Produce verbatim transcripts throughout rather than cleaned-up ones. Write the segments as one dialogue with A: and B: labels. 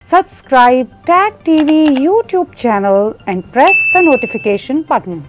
A: Subscribe Tag T V YouTube channel and press the notification button.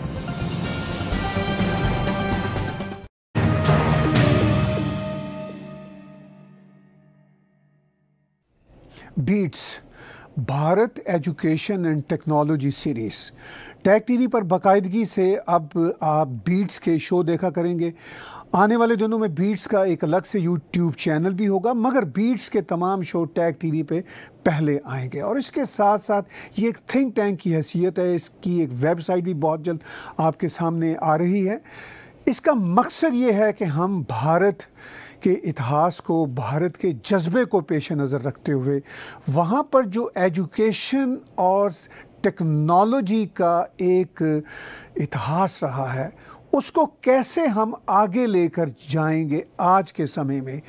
B: बीट्स Bharat education and technology series tag TV पर बाकायदगी से अब आप बीट्स के शो देखा करेंगे। आने वाले दिनों में बीट्स का एक अलग से यूट्यूब चैनल भी होगा, मगर बीट्स के तमाम शो टैग टीवी पे पहले आएंगे। और इसके साथ साथ ये एक थिंक टैंक की हैसियत है, इसकी एक वेबसाइट भी बहुत जल्द आपके सामने आ रही है। इसका मकसद ये है कि हम भारत के इतिहास को, भारत के जज्बे को पेश नज़र रखते हुए वहाँ पर जो एजुकेशन और टेक्नोलॉजी का एक इतिहास रहा है उसको कैसे हम आगे लेकर जाएंगे आज के समय में,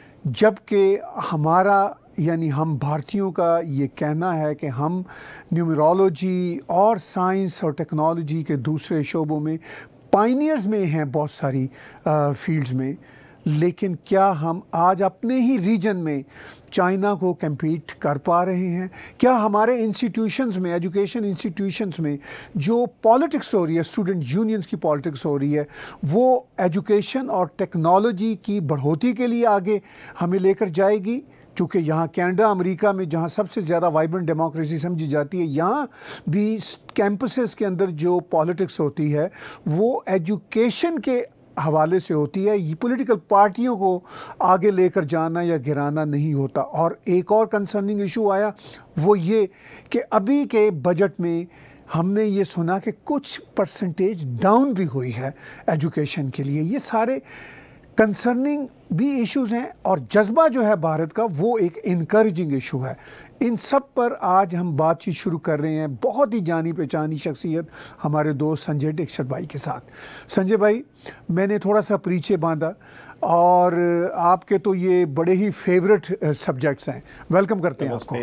B: जबकि हमारा यानी हम भारतीयों का ये कहना है कि हम न्यूमरोलॉजी और साइंस और टेक्नोलॉजी के दूसरे शोबों में पायनियर्स में हैं बहुत सारी फील्ड्स में, लेकिन क्या हम आज अपने ही रीजन में चाइना को कम्पीट कर पा रहे हैं? क्या हमारे इंस्टीट्यूशंस में, एजुकेशन इंस्टीट्यूशंस में जो पॉलिटिक्स हो रही है, स्टूडेंट यूनियंस की पॉलिटिक्स हो रही है, वो एजुकेशन और टेक्नोलॉजी की बढ़ोतरी के लिए आगे हमें लेकर जाएगी? चूँकि यहाँ कनाडा, अमेरिका में जहाँ सबसे ज़्यादा वाइब्रेंट डेमोक्रेसी समझी जाती है, यहाँ भी कैंपसेस के अंदर जो पॉलिटिक्स होती है वो एजुकेशन के हवाले से होती है। ये पॉलिटिकल पार्टियों को आगे लेकर जाना या गिराना नहीं होता। और एक और कंसर्निंग इशू आया, वो ये कि अभी के बजट में हमने ये सुना कि कुछ परसेंटेज डाउन भी हुई है एजुकेशन के लिए। ये सारे कंसर्निंग भी इश्यूज़ हैं और जज्बा जो है भारत का वो एक इनकरेजिंग इशू है। इन सब पर आज हम बातचीत शुरू कर रहे हैं बहुत ही जानी पहचानी शख्सियत हमारे दोस्त संजय दीक्षित भाई के साथ। संजय भाई, मैंने थोड़ा सा परिचय बांधा और आपके तो ये बड़े ही फेवरेट सब्जेक्ट्स हैं, वेलकम करते हैं आपको।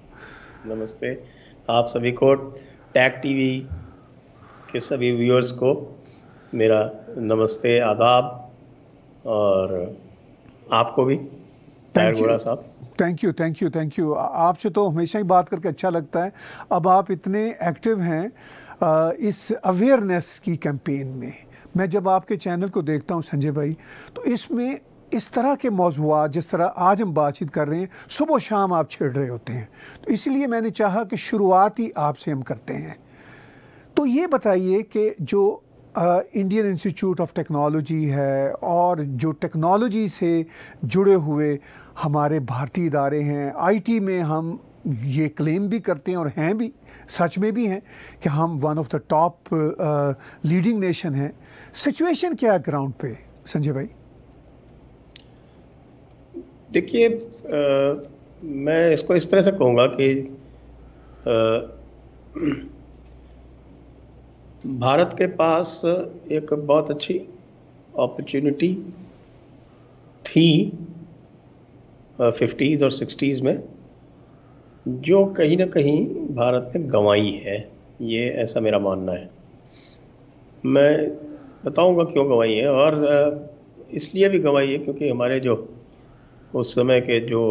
C: नमस्ते आप सभी को, टैग टीवी के सभी व्यूअर्स को मेरा नमस्ते, आदाब, और आपको भी
B: थैंक यू
C: साहब।
B: Thank you thank you thank you आपसे तो हमेशा ही बात करके अच्छा लगता है। अब आप इतने एक्टिव हैं इस अवेयरनेस की कैंपेन में। मैं जब आपके चैनल को देखता हूं संजय भाई, तो इसमें इस तरह के मौज़ूआत जिस तरह आज हम बातचीत कर रहे हैं, सुबह शाम आप छेड़ रहे होते हैं, तो इसलिए मैंने चाहा कि शुरुआत ही आपसे हम करते हैं। तो ये बताइए कि जो इंडियन इंस्टीट्यूट ऑफ टेक्नोलॉजी है और जो टेक्नोलॉजी से जुड़े हुए हमारे भारतीय इदारे हैं, आईटी में हम ये क्लेम भी करते हैं और हैं भी, सच में भी हैं कि हम one of the top leading nation हैं। सिचुएशन क्या है ग्राउंड पे संजय भाई?
C: देखिए, मैं इसको इस तरह से कहूँगा कि आ, भारत के पास एक बहुत अच्छी अपॉर्चुनिटी थी फिफ्टीज़ और सिक्सटीज़ में, जो कहीं ना कहीं भारत ने गंवाई है, ये ऐसा मेरा मानना है। मैं बताऊंगा क्यों गंवाई है, और इसलिए भी गंवाई है क्योंकि हमारे जो उस समय के जो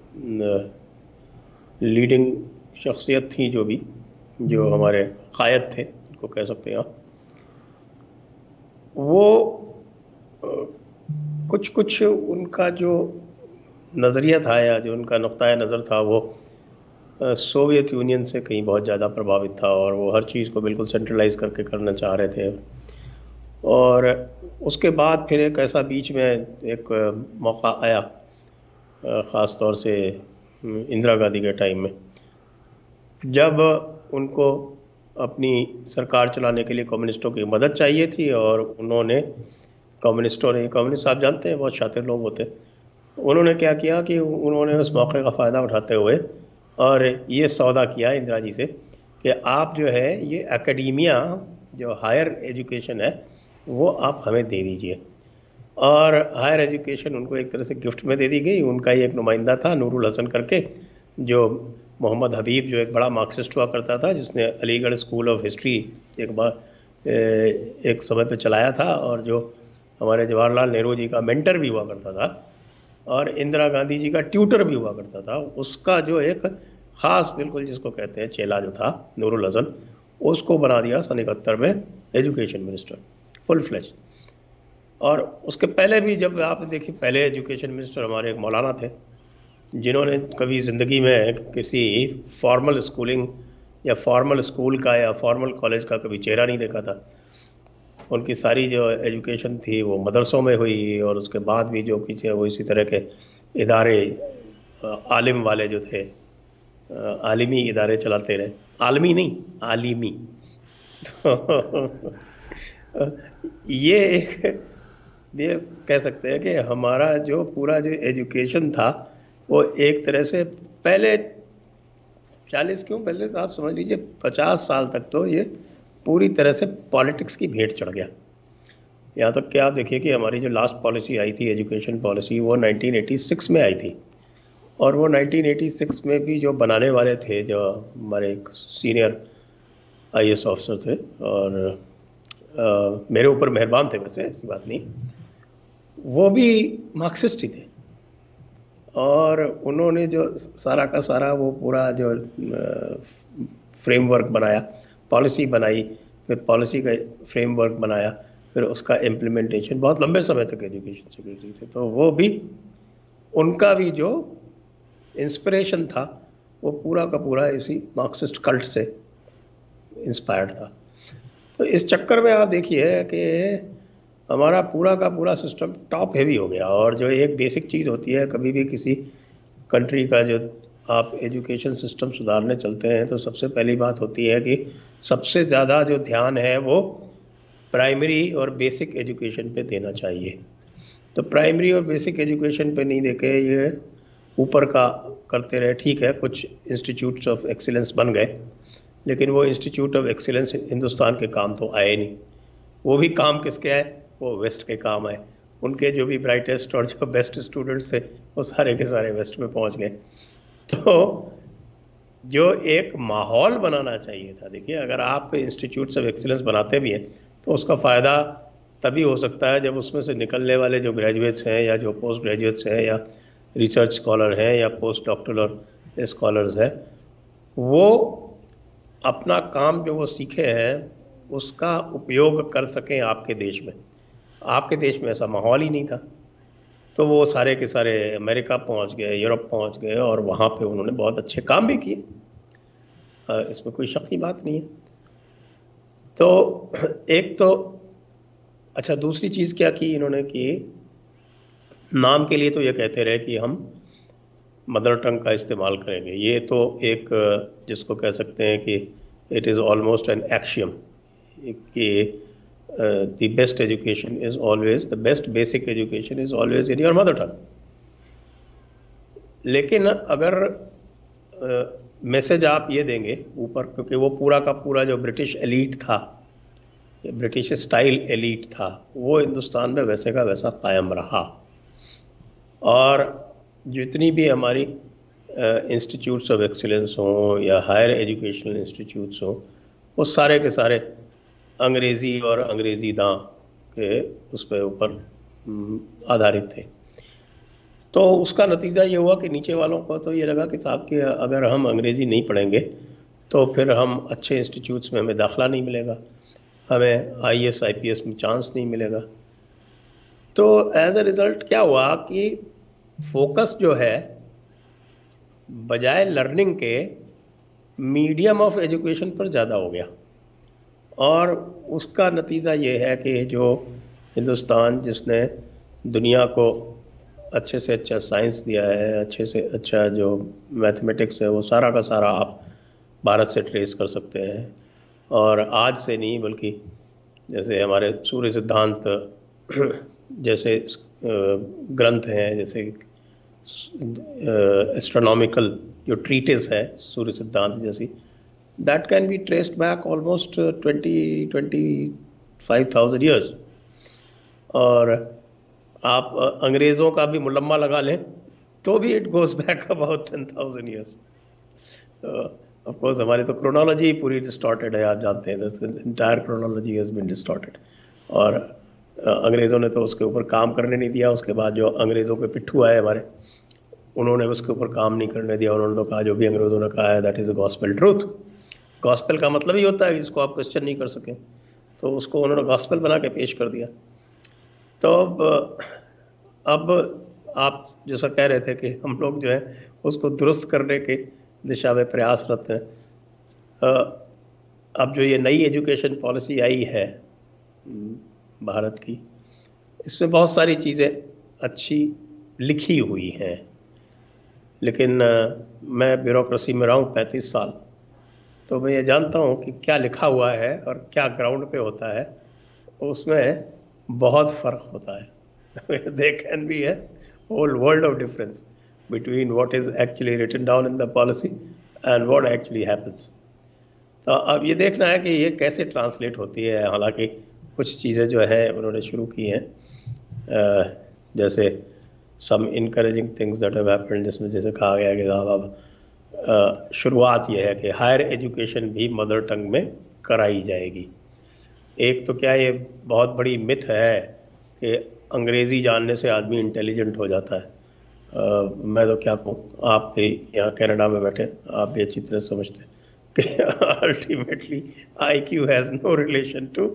C: लीडिंग शख्सियत थी, जो भी जो हमारे कायद थे को कह सकते हैं, वो कुछ कुछ उनका जो नज़रिया था या जो उनका नुक्ता नज़र था वो सोवियत यूनियन से कहीं बहुत ज़्यादा प्रभावित था, और वो हर चीज़ को बिल्कुल सेंट्रलाइज करके करना चाह रहे थे। और उसके बाद फिर एक ऐसा बीच में एक मौका आया, ख़ास तौर से इंदिरा गांधी के टाइम में, जब उनको अपनी सरकार चलाने के लिए कम्युनिस्टों की मदद चाहिए थी, और उन्होंने कम्युनिस्टों ने, कम्युनिस्ट आप जानते हैं बहुत शातिर लोग होते, उन्होंने क्या किया कि उन्होंने उस मौके का फ़ायदा उठाते हुए और ये सौदा किया इंदिरा जी से कि आप जो है ये एकेडमिया, जो हायर एजुकेशन है, वो आप हमें दे दीजिए। और हायर एजुकेशन उनको एक तरह से गिफ्ट में दे दी गई। उनका ही एक नुमाइंदा था नूरुल हसन करके, जो मोहम्मद हबीब, जो एक बड़ा मार्क्सिस्ट हुआ करता था, जिसने अलीगढ़ स्कूल ऑफ हिस्ट्री एक बार एक समय पे चलाया था, और जो हमारे जवाहरलाल नेहरू जी का मेंटर भी हुआ करता था और इंदिरा गांधी जी का ट्यूटर भी हुआ करता था। उसका जो एक ख़ास बिल्कुल जिसको कहते हैं चेला जो था नूरुल हसन, उसको बना दिया सन इकहत्तर में एजुकेशन मिनिस्टर फुल फ्लैश। और उसके पहले भी जब आप देखिए, पहले एजुकेशन मिनिस्टर हमारे एक मौलाना थे, जिन्होंने कभी ज़िंदगी में किसी फॉर्मल स्कूलिंग या फॉर्मल स्कूल का या फॉर्मल कॉलेज का कभी चेहरा नहीं देखा था। उनकी सारी जो एजुकेशन थी वो मदरसों में हुई, और उसके बाद भी जो कुछ है वो इसी तरह के इदारे, आलिम वाले जो थे, आलिमी इदारे चलाते रहे। आलमी नहीं, आलिमी। तो ये एक ये कह सकते हैं कि हमारा जो पूरा जो एजुकेशन था वो एक तरह से पहले चालीस क्यों पहले तो आप समझ लीजिए पचास साल तक तो ये पूरी तरह से पॉलिटिक्स की भेंट चढ़ गया। यहाँ तक कि आप देखिए कि हमारी जो लास्ट पॉलिसी आई थी एजुकेशन पॉलिसी, वो नाइनटीन एटी सिक्स में आई थी, और वो नाइनटीन एटी सिक्स में भी जो बनाने वाले थे, जो हमारे एक senior I A S officer थे, और आ, मेरे ऊपर मेहरबान थे, वैसे ऐसी बात नहीं, वो भी मार्क्सिस्ट ही थे। और उन्होंने जो सारा का सारा वो पूरा जो फ्रेमवर्क बनाया, पॉलिसी बनाई, फिर पॉलिसी का फ्रेमवर्क बनाया, फिर उसका इम्प्लीमेंटेशन बहुत लंबे समय तक एजुकेशन सेक्रेटरी थे। तो वो भी, उनका भी जो इंस्पिरेशन था वो पूरा का पूरा इसी मार्क्सिस्ट कल्ट से इंस्पायर्ड था। तो इस चक्कर में आप देखिए कि हमारा पूरा का पूरा सिस्टम टॉप हेवी हो गया। और जो एक बेसिक चीज़ होती है, कभी भी किसी कंट्री का जो आप एजुकेशन सिस्टम सुधारने चलते हैं, तो सबसे पहली बात होती है कि सबसे ज़्यादा जो ध्यान है वो प्राइमरी और बेसिक एजुकेशन पे देना चाहिए। तो प्राइमरी और बेसिक एजुकेशन पे नहीं देके ये ऊपर का करते रहे। ठीक है, कुछ इंस्टीट्यूट्स ऑफ एक्सीलेंस बन गए, लेकिन वो इंस्टीट्यूट ऑफ एक्सीलेंस हिंदुस्तान के काम तो आए नहीं। वो भी काम किसके आए? वो वेस्ट के काम आए। उनके जो भी ब्राइटेस्ट और जो बेस्ट स्टूडेंट्स थे वो सारे के सारे वेस्ट में पहुंच गए। तो जो एक माहौल बनाना चाहिए था, देखिए अगर आप इंस्टीट्यूट्स ऑफ एक्सीलेंस बनाते भी हैं तो उसका फ़ायदा तभी हो सकता है जब उसमें से निकलने वाले जो ग्रेजुएट्स हैं या जो पोस्ट ग्रेजुएट्स हैं या रिसर्च स्कॉलर हैं या पोस्ट डॉक्टरल स्कॉलर्स हैं, वो अपना काम जो वो सीखे हैं उसका उपयोग कर सकें आपके देश में। आपके देश में ऐसा माहौल ही नहीं था, तो वो सारे के सारे अमेरिका पहुंच गए, यूरोप पहुंच गए, और वहाँ पे उन्होंने बहुत अच्छे काम भी किए, इसमें कोई शक की बात नहीं है। तो एक तो अच्छा, दूसरी चीज़ क्या की इन्होंने कि नाम के लिए तो ये कहते रहे कि हम मदर टंग का इस्तेमाल करेंगे। ये तो एक जिसको कह सकते हैं कि it is almost an axiom कि the best education is always, the best basic education is always in your mother tongue. लेकिन अगर मैसेज uh, आप ये देंगे ऊपर, क्योंकि वो पूरा का पूरा जो ब्रिटिश एलीट था, ब्रिटिश स्टाइल एलीट था, वो हिंदुस्तान में वैसे का वैसा कायम रहा। और जितनी भी हमारी इंस्टीट्यूट्स ऑफ एक्सीलेंस हों या हायर एजुकेशनल इंस्टीट्यूट्स हों, वो सारे के सारे अंग्रेज़ी और अंग्रेज़ी दां के उस पर ऊपर आधारित थे। तो उसका नतीजा ये हुआ कि नीचे वालों को तो ये लगा कि साहब कि अगर हम अंग्रेज़ी नहीं पढ़ेंगे तो फिर हम अच्छे इंस्टीट्यूट्स में हमें दाखिला नहीं मिलेगा, हमें I A S I P S में चांस नहीं मिलेगा। तो एज अ रिज़ल्ट क्या हुआ कि फोकस जो है बजाय लर्निंग के मीडियम ऑफ एजुकेशन पर ज़्यादा हो गया। और उसका नतीजा ये है कि जो हिंदुस्तान जिसने दुनिया को अच्छे से अच्छा साइंस दिया है, अच्छे से अच्छा जो मैथमेटिक्स है, वो सारा का सारा आप भारत से ट्रेस कर सकते हैं। और आज से नहीं बल्कि जैसे हमारे सूर्य सिद्धांत जैसे ग्रंथ हैं, जैसे एस्ट्रोनॉमिकल जो ट्रीटिस है सूर्य सिद्धांत जैसी, that can be traced back almost twenty twenty five thousand years. और आप अंग्रेज़ों का भी मुलम्मा लगा लें तो भी it goes back about ten thousand years. Of course हमारी तो क्रोनोलॉजी पूरी डिस्टॉर्टेड है, आप जानते हैं, entire chronology has been distorted. और अंग्रेज़ों ने तो उसके ऊपर काम करने नहीं दिया। उसके बाद जो अंग्रेज़ों के पिट्ठू आए हमारे, उन्होंने उसके ऊपर काम नहीं करने दिया। उन्होंने तो कहा जो भी अंग्रेज़ों ने कहा है that is a gospel truth. Gospel का मतलब ही होता है कि जिसको आप क्वेश्चन नहीं कर सकें, तो उसको उन्होंने गॉस्पेल बना के पेश कर दिया। तो अब अब आप जैसा कह रहे थे कि हम लोग जो है उसको दुरुस्त करने के दिशा में प्रयासरत हैं। अब जो ये नई एजुकेशन पॉलिसी आई है भारत की, इसमें बहुत सारी चीज़ें अच्छी लिखी हुई हैं, लेकिन मैं ब्यूरोक्रेसी में रहा हूँ पैंतीस साल, तो मैं ये जानता हूँ कि क्या लिखा हुआ है और क्या ग्राउंड पे होता है, उसमें बहुत फ़र्क होता है। There can be a whole world of difference between what is actually written down in the policy and what actually happens. तो अब ये देखना है कि ये कैसे ट्रांसलेट होती है। हालांकि कुछ चीज़ें जो है उन्होंने शुरू की हैं, जैसे some encouraging things that have happened, जिसमें जैसे कहा गया कि साहब अब शुरुआत ये है कि हायर एजुकेशन भी मदर टंग में कराई जाएगी। एक तो क्या ये बहुत बड़ी मिथ है कि अंग्रेज़ी जानने से आदमी इंटेलिजेंट हो जाता है। uh, मैं तो क्या कहूँ, आप भी यहाँ कनाडा में बैठे, आप भी अच्छी तरह समझते हैं कि ultimately I Q has no relation to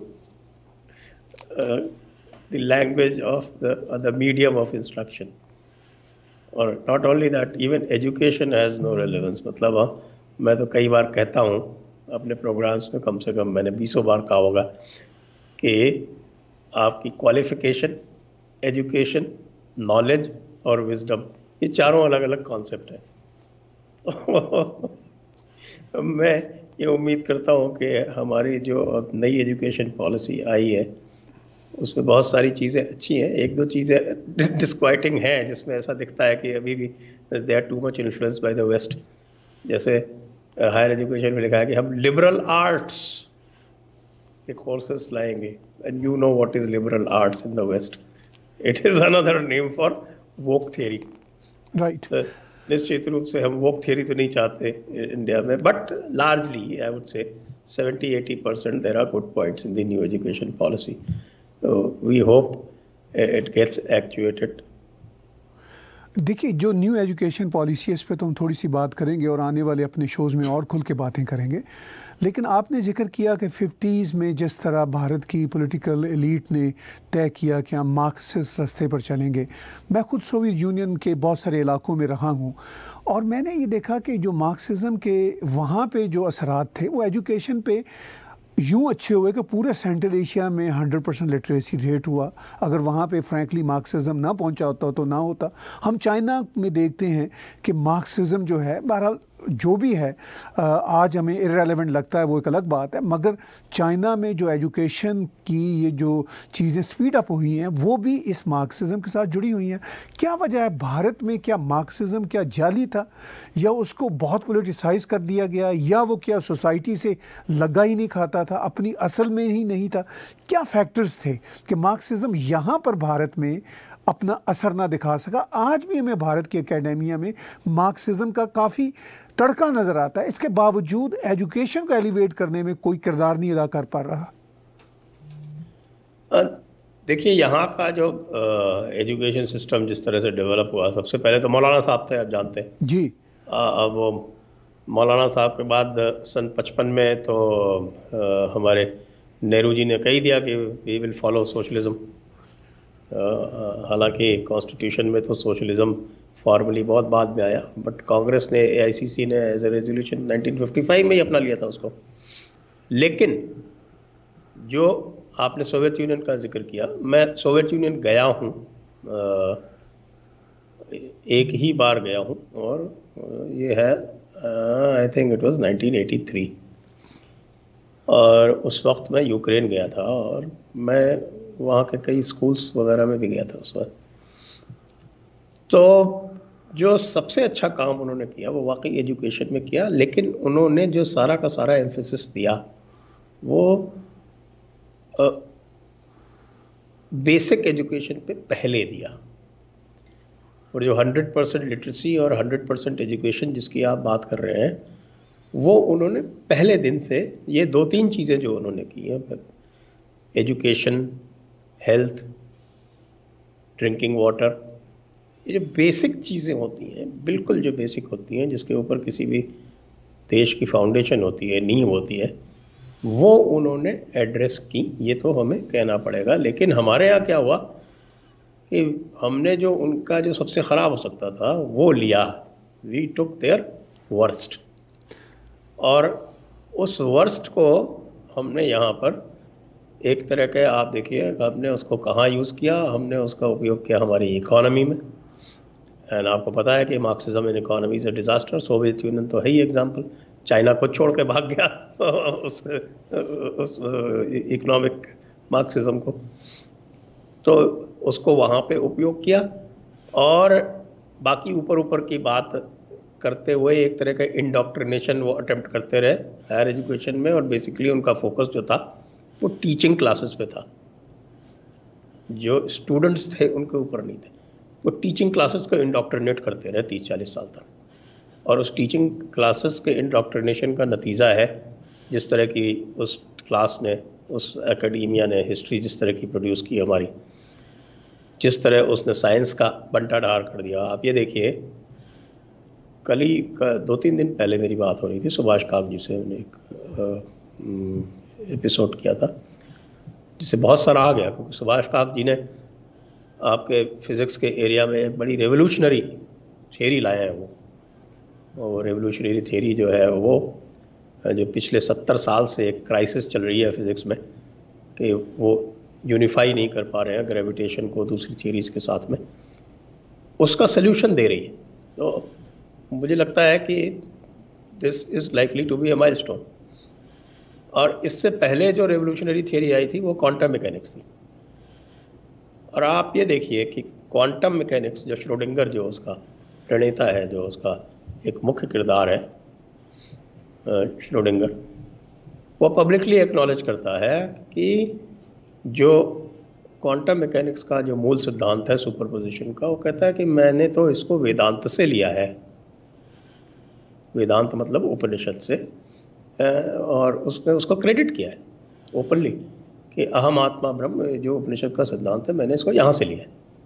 C: the language of the medium of instruction, और not only that, even education has no relevance. मतलब हाँ, मैं तो कई बार कहता हूँ अपने प्रोग्राम्स में, कम से कम मैंने बीसों बार कहा होगा कि आपकी क्वालिफिकेशन, एजुकेशन, नॉलेज और विजडम, ये चारों अलग अलग कॉन्सेप्ट हैं। मैं ये उम्मीद करता हूँ कि हमारी जो अब नई एजुकेशन पॉलिसी आई है उसमें बहुत सारी चीज़ें अच्छी हैं। एक दो चीज़ें डिस्क्वाइटिंग हैं जिसमें ऐसा दिखता है कि अभी भी they are too much influence by the west. जैसे हायर एजुकेशन में लिखा है कि हम लिबरल आर्ट्स के कोर्सेस लाएंगे, and you know what is liberal arts in the west, it is another name for woke theory.
B: Right,
C: निश्चित रूप से हम वोक थियरी तो नहीं चाहते इंडिया में, but largely I would say seventy eighty percent there are good points in the new education policy. So we hope it gets actuated.
B: देखिए, जो न्यू एजुकेशन पॉलिसी है इस पे तो हम थोड़ी सी बात करेंगे और आने वाले अपने शोज़ में और खुल के बातें करेंगे, लेकिन आपने जिक्र किया कि फिफ्टीज़ में जिस तरह भारत की पॉलिटिकल एलीट ने तय किया कि हम मार्क्सिस्ट रास्ते पर चलेंगे। मैं खुद सोवियत यूनियन के बहुत सारे इलाकों में रहा हूँ और मैंने ये देखा कि जो मार्क्सिज्म के वहाँ पे जो असरात थे वो एजुकेशन पे यूँ अच्छे हुए कि पूरे सेंट्रल एशिया में हंड्रेड परसेंट लिटरेसी रेट हुआ। अगर वहाँ पे फ्रैंकली मार्क्सिज्म ना पहुँचा होता तो ना होता। हम चाइना में देखते हैं कि मार्क्सिज्म जो है, बहरहाल जो भी है आज हमें इररेलेवेंट लगता है वो एक अलग बात है, मगर चाइना में जो एजुकेशन की ये जो चीज़ें स्पीड अप हुई हैं वो भी इस मार्क्सिज्म के साथ जुड़ी हुई हैं। क्या वजह है भारत में? क्या मार्क्सिज्म क्या जाली था, या उसको बहुत पॉलिटिसाइज कर दिया गया, या वो क्या सोसाइटी से लगा ही नहीं खाता था, अपनी असल में ही नहीं था? क्या फैक्टर्स थे कि मार्क्सिज्म यहाँ पर भारत में अपना असर ना दिखा सका? आज भी हमें भारत की एकेडमिया में मार्क्सिज्म का काफ़ी तड़का नज़र आता है, इसके बावजूद एजुकेशन को एलिवेट करने में कोई किरदार नहीं अदा कर पा रहा।
C: देखिए, यहाँ का जो एजुकेशन सिस्टम जिस तरह से डेवलप हुआ, सबसे पहले तो मौलाना साहब थे, आप जानते हैं
B: जी।
C: अब वो मौलाना साहब के बाद सन पचपन में तो आ, हमारे नेहरू जी ने कही दिया कि वी विल फॉलो सोशलिज्म। हालांकि कॉन्स्टिट्यूशन में तो सोशलिज्म फॉर्मली बहुत बाद में आया, बट कांग्रेस ने, एआईसीसी ने as a resolution nineteen fifty five में ही अपना लिया था उसको। लेकिन जो आपने सोवियत यूनियन का जिक्र किया, मैं सोवियत यूनियन गया हूँ, एक ही बार गया हूँ, और ये है I think it was nineteen eighty three, और उस वक्त मैं यूक्रेन गया था और मैं वहाँ के कई स्कूल्स वगैरह में भी गया था उस वक्त। तो जो सबसे अच्छा काम उन्होंने किया वो वाकई एजुकेशन में किया, लेकिन उन्होंने जो सारा का सारा एम्फेसिस दिया वो बेसिक एजुकेशन पे पहले दिया। और जो हंड्रेड परसेंट लिटरेसी और हंड्रेड परसेंट एजुकेशन जिसकी आप बात कर रहे हैं, वो उन्होंने पहले दिन से, ये दो तीन चीज़ें जो उन्होंने की हैं, एजुकेशन, हेल्थ, ड्रिंकिंग वाटर ये जो बेसिक चीज़ें होती हैं, बिल्कुल जो बेसिक होती हैं, जिसके ऊपर किसी भी देश की फाउंडेशन होती है, नींव होती है, वो उन्होंने एड्रेस की, ये तो हमें कहना पड़ेगा। लेकिन हमारे यहाँ क्या हुआ कि हमने जो उनका जो सबसे ख़राब हो सकता था वो लिया, वी टुक देयर वर्स्ट, और उस वर्स्ट को हमने यहाँ पर एक तरह के, आप देखिए हमने उसको कहाँ यूज़ किया, हमने उसका उपयोग किया हमारी इकोनॉमी में। एंड आपको पता है कि Marxism in economy is a disaster. Soviet Union तो है ही एग्जाम्पल, चाइना को छोड़ के भाग गया उस उस इकोनॉमिक मार्क्सिज्म को, तो उसको वहाँ पे उपयोग किया। और बाकी ऊपर ऊपर की बात करते हुए एक तरह का इंडोक्ट्रिनेशन वो अटेम्प्ट करते रहे हायर एजुकेशन में, और बेसिकली उनका फोकस जो था वो टीचिंग क्लासेस पे था, जो स्टूडेंट्स थे उनके ऊपर नहीं थे। वो टीचिंग क्लासेस को इंडोक्ट्रिनेट करते रहे तीस चालीस साल तक, और उस टीचिंग क्लासेस के इंडोक्ट्रिनेशन का नतीजा है जिस तरह की उस क्लास ने, उस एकेडमिया ने हिस्ट्री जिस तरह की प्रोड्यूस की हमारी, जिस तरह उसने साइंस का बंटाढार कर दिया। आप ये देखिए, कल ही दो तीन दिन पहले मेरी बात हो रही थी सुभाष काक जी से, उन्होंने एक एपिसोड किया था जिसे बहुत सराहा गया, क्योंकि सुभाष काक जी ने आपके फिज़िक्स के एरिया में एक बड़ी रेवोल्यूशनरी थियरी लाया है। वो वो रेवोल्यूशनरी थियरी जो है वो जो पिछले सत्तर साल से एक क्राइसिस चल रही है फिज़िक्स में कि वो यूनिफाई नहीं कर पा रहे हैं ग्रेविटेशन को दूसरी थियरीज के साथ में, उसका सल्यूशन दे रही है। तो मुझे लगता है कि this is likely to be a milestone. और इससे पहले जो रेवोल्यूशनरी थियरी आई थी वो क्वांटम मैकेनिक्स थी। और आप ये देखिए कि क्वांटम मैकेनिक्स जो श्रोडिंगर जो उसका प्रणेता है, जो उसका एक मुख्य किरदार है श्रोडिंगर, वो पब्लिकली एक्नॉलेज करता है कि जो क्वांटम मैकेनिक्स का जो मूल सिद्धांत है सुपरपोजिशन का, वो कहता है कि मैंने तो इसको वेदांत से लिया है। वेदांत मतलब उपनिषद से, और उसने उसको क्रेडिट किया है ओपनली कि अहम आत्मा ब्रह्म जो उपनिषद का सिद्धांत है, मैंने इसको यहाँ से लिया है।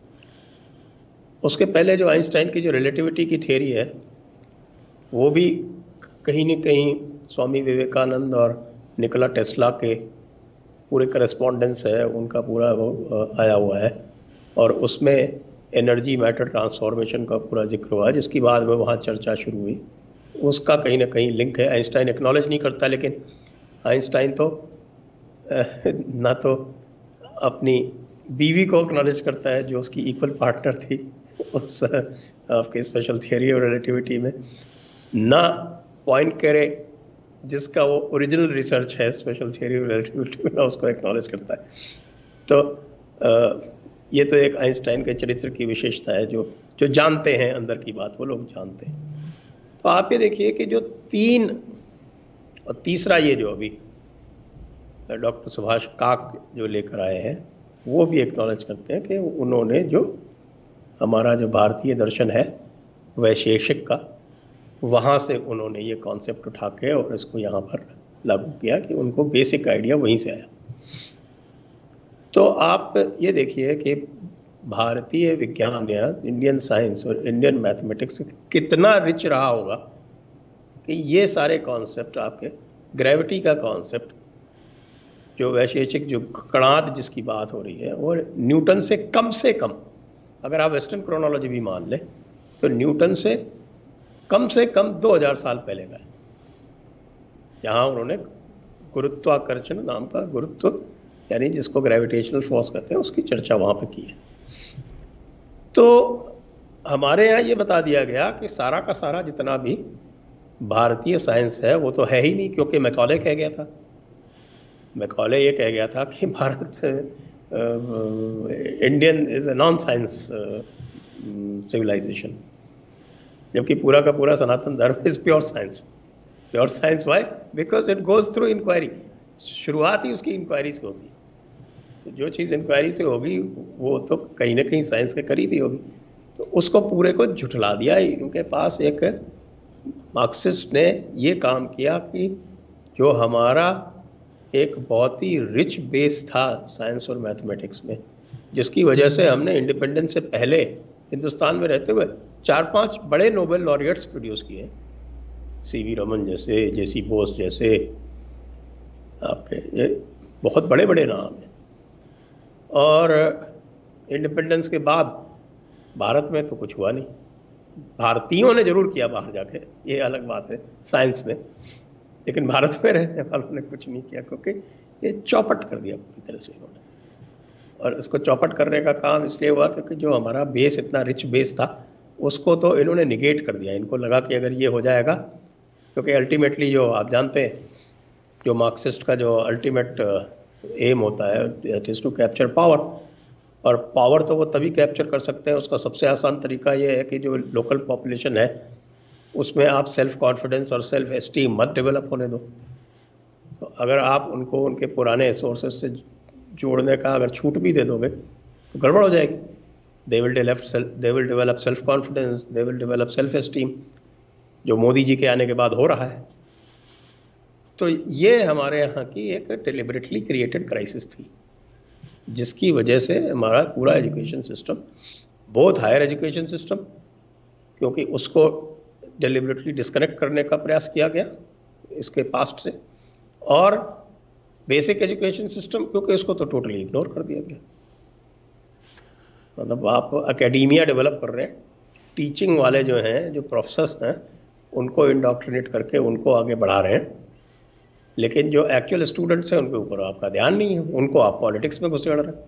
C: उसके पहले जो आइंस्टाइन की जो रिलेटिविटी की थियरी है वो भी कहीं न कहीं स्वामी विवेकानंद और निकोला टेस्ला के पूरे करस्पॉन्डेंस है, उनका पूरा वो आया हुआ है, और उसमें एनर्जी मैटर ट्रांसफॉर्मेशन का पूरा जिक्र हुआ, जिसकी बाद में वहाँ चर्चा शुरू हुई। उसका कहीं ना कहीं लिंक है। आइंस्टाइन एक्नॉलेज नहीं करता, लेकिन आइंस्टाइन तो ना तो अपनी बीवी को एक्नॉलेज करता है जो उसकी इक्वल पार्टनर थी उस आपके स्पेशल थियरी और रिलेटिविटी में, ना पॉइंकरे जिसका वो ओरिजिनल रिसर्च है स्पेशल थियरी और रिलेटिविटी में, उसको एक्नॉलेज करता है। तो आ, ये तो एक आइंस्टाइन के चरित्र की विशेषता है, जो जो जानते हैं अंदर की बात वो लोग जानते हैं। तो आप ये देखिए कि जो तीन, और तीसरा ये जो अभी डॉक्टर सुभाष काक जो लेकर आए हैं, वो भी एक्नॉलेज करते हैं कि उन्होंने जो हमारा जो भारतीय दर्शन है वैशेषिक का, वहाँ से उन्होंने ये कॉन्सेप्ट उठा के और इसको यहाँ पर लागू किया कि उनको बेसिक आइडिया वहीं से आया। तो आप ये देखिए कि भारतीय विज्ञान या इंडियन साइंस और इंडियन मैथमेटिक्स कितना रिच रहा होगा कि ये सारे कॉन्सेप्ट, आपके ग्रेविटी का कॉन्सेप्ट, जो वैशेषिक जो कणाद जिसकी बात हो रही है, और न्यूटन से कम से कम, अगर आप वेस्टर्न क्रोनोलॉजी भी मान लें तो न्यूटन से कम से कम दो हज़ार साल पहले का है, जहाँ उन्होंने गुरुत्वाकर्षण नाम का, गुरुत्व यानी जिसको ग्रेविटेशनल फोर्स कहते हैं, उसकी चर्चा वहाँ पे की है। तो हमारे यहाँ ये बता दिया गया कि सारा का सारा जितना भी भारतीय साइंस है वो तो है ही नहीं, क्योंकि मैकॉले कह गया था, मैकॉले ये कह गया था कि Bharat Indian is a non science civilization, जबकि पूरा का पूरा Sanatan Dharma is pure science. Pure science why? Because it goes through inquiry. शुरुआत ही उसकी इंक्वायरी से होगी, तो जो चीज़ इंक्वायरी से होगी वो तो कहीं ना कहीं साइंस के करीब ही होगी। तो उसको पूरे को झुठला दिया। इनके पास एक मार्क्सिस्ट ने ये काम किया कि जो हमारा एक बहुत ही रिच बेस था साइंस और मैथमेटिक्स में, जिसकी वजह से हमने इंडिपेंडेंस से पहले हिंदुस्तान में रहते हुए चार पांच बड़े नोबेल लॉरिएट्स प्रोड्यूस किए, सी वी रमन जैसे, जे सी बोस जैसे, आपके ये बहुत बड़े बड़े नाम हैं। और इंडिपेंडेंस के बाद भारत में तो कुछ हुआ नहीं। भारतीयों ने जरूर किया बाहर जाके, ये अलग बात है साइंस में, लेकिन भारत में रहने वालों ने कुछ नहीं किया, क्योंकि ये चौपट कर दिया पूरी तरह से इन्होंने। और इसको चौपट करने का काम इसलिए हुआ क्योंकि जो हमारा बेस, इतना रिच बेस था, उसको तो इन्होंने निगेट कर दिया। इनको लगा कि अगर ये हो जाएगा, क्योंकि अल्टीमेटली जो आप जानते हैं, जो मार्क्सिस्ट का जो अल्टीमेट एम होता है, it is to capture power. और पावर तो वो तभी कैप्चर कर सकते हैं, उसका सबसे आसान तरीका ये है कि जो लोकल पॉपुलेशन है उसमें आप सेल्फ कॉन्फिडेंस और सेल्फ एस्टीम मत डेवलप होने दो। तो अगर आप उनको उनके पुराने सोर्सेज से जोड़ने का अगर छूट भी दे दोगे तो गड़बड़ हो जाएगी। They will develop they will develop self confidence, they will develop self esteem, जो मोदी जी के आने के बाद हो रहा है। तो ये हमारे यहाँ की एक डिलिबरेटली क्रिएटेड क्राइसिस थी, जिसकी वजह से हमारा पूरा education system, both higher education system, क्योंकि उसको डिलिबरेटली डिस्कनेक्ट करने का प्रयास किया गया इसके पास्ट से, और बेसिक एजुकेशन सिस्टम, क्योंकि उसको तो टोटली इग्नोर कर दिया गया। मतलब आप एकेडेमिया डेवलप कर रहे हैं, टीचिंग वाले जो हैं, जो प्रोफेसर्स हैं, उनको इंडोक्ट्रिनेट करके उनको आगे बढ़ा रहे हैं, लेकिन जो एक्चुअल स्टूडेंट्स हैं उनके ऊपर आपका ध्यान नहीं है, उनको आप पॉलिटिक्स में घुसेड़ रहे हैं।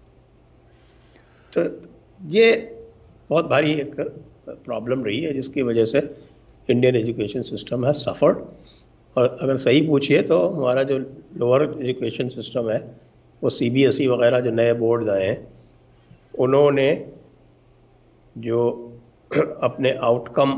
C: तो ये बहुत भारी एक प्रॉब्लम रही है, जिसकी वजह से इंडियन एजुकेशन सिस्टम है सफ़र्ड। और अगर सही पूछिए तो हमारा जो लोअर एजुकेशन सिस्टम है, वो सी बी एस ई वगैरह जो नए बोर्ड्स आए हैं, उन्होंने जो अपने आउटकम